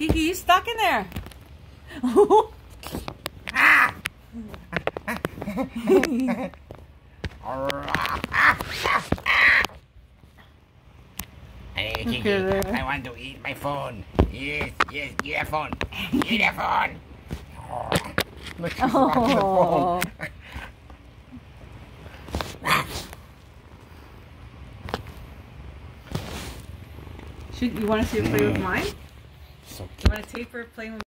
Kiki, you stuck in there. Hey, Kiki, I want to eat my phone. Yes, yes, eat that phone. Eat that phone. Look, she's rocking the phone. You want to see her play with mine? So You want to tape her playing with